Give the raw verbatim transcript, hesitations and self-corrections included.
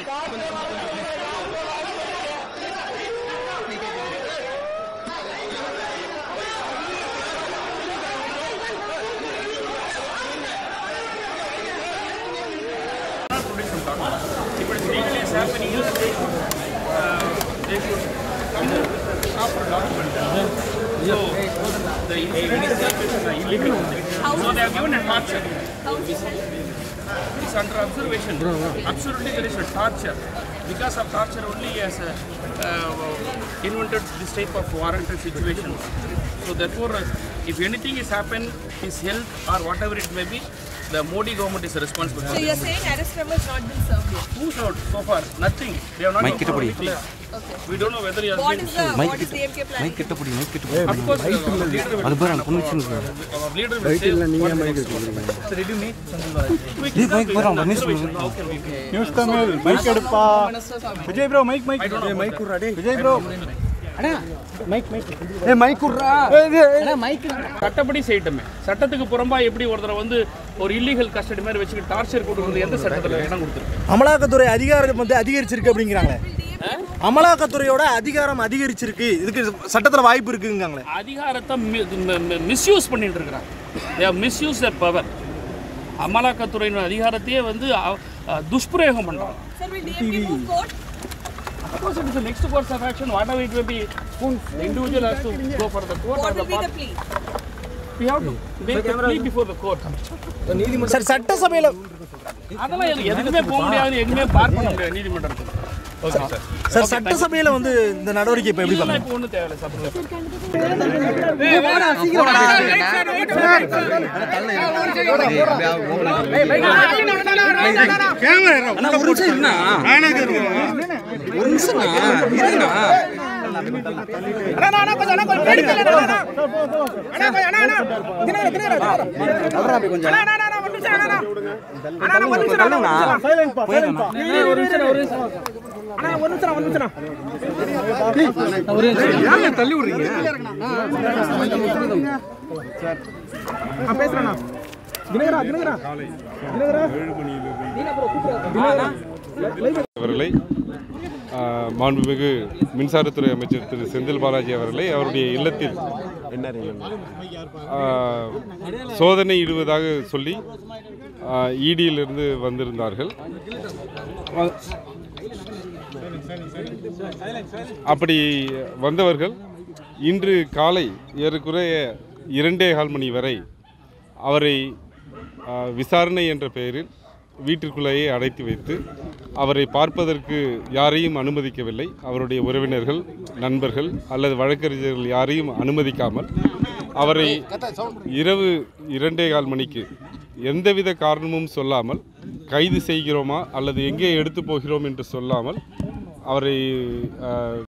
If it's legally happening, they should, uh, they should either stop or document that. So, the initiative is illegal. So, they have given a torture. It's under observation. Absolutely, there is a torture. Because of torture only, he has uh, invented this type of warranted situation. So, therefore, uh, if anything is happened, his health or whatever it may be, the Modi government is responsible. So you are saying arrest number has not been served yet? Who served so far? Nothing. They have not Mike done anything. Okay. We don't know whether he has What been. is the Mike what is D M K plan? Mike கிட்ட போடி mic கிட்ட போடி Of course, uh, our leader will. அது பாரு அந்த பொன்னிச்சின் Our leader will say. நீங்க mic எடுத்துறீங்க So did you meet Senthil Balaji? டேய் mic பாரு அந்த news Okay, okay. News Tamil mic எடுப்பா Vijay bro mic mic mic குறா டேய் விஜய் ப்ரோ அடா மைக் மைக் ஏய் மைக் குறா அடா மைக் சட்டப்படி செய்யட்டுமே. சட்டத்துக்கு புறம்பா எப்படி ஒருத்தரை வந்து ஒரு இல்லீகல் கஸ்டடி மாதிரி வச்சுட்டு டார்ச்சர் கொடுக்குறது எந்த சட்டத்தில் இடம் கொடுத்துருக்கு? அமலாக்கத்துறை அதிகாரம் வந்து அதிகரிச்சிருக்கு அப்படிங்கிறாங்க. அமலாக்கத்துறையோட அதிகாரம் அதிகரிச்சிருக்கு, இதுக்கு சட்டத்தில் வாய்ப்பு இருக்குங்காங்களே. அதிகாரத்தை மிஸ்யூஸ் பண்ணிட்டு இருக்கிறாங்க. They have misused their power. அமலாக்கத்துறையின் அதிகாரத்தையே வந்து துஷ்பிரயோகம் பண்றாங்க. Sir, will D M K move court? Of course, it is the next course of action. Whatever it may be, the individual has to go for the court What or the will be the part. plea? We have to make a plea before the court. Sir சட்டசபையில் அதெல்லாம் எது- எதுக்குமே போக முடியாது, எதுவுமே பார்க்க முடியாது நீதிமன்றத்தில். சார் சட்டசபையில் வந்து இந்த நடவடிக்கை இப்போ எப்படி இதெல்லாம் இப்போ ஒன்றும் தேவையில்லை சாப்பிடுறது. அண்ணா ஒரு நிமிஷம் இருண்ணா ஒரு நிமிஷம் இருண்ணா தள்ளி விடுறீங்க அவர்களை மாண்புமிகு மின்சாரத்துறை அமைச்சர் திரு செந்தில் பாலாஜி அவர்களை அவருடைய இல்லத்தில் சோதனை இடுவதாக சொல்லி ஈடியிலிருந்து வந்திருந்தார்கள். அப்படி வந்தவர்கள் இன்று காலை ஏறக்குறைய இரண்டே கால் மணி வரை அவரை விசாரணை என்ற பெயரில் வீட்டிற்குள்ளேயே அடைத்து வைத்து அவரை பார்ப்பதற்கு யாரையும் அனுமதிக்கவில்லை. அவருடைய உறவினர்கள், நண்பர்கள் அல்லது வழக்கறிஞர்கள் யாரையும் அனுமதிக்காமல் அவரை இரவு இரண்டே கால் மணிக்கு எந்தவித காரணமும் சொல்லாமல் கைது செய்கிறோமா அல்லது எங்கே எடுத்து போகிறோம் என்று சொல்லாமல் அவரை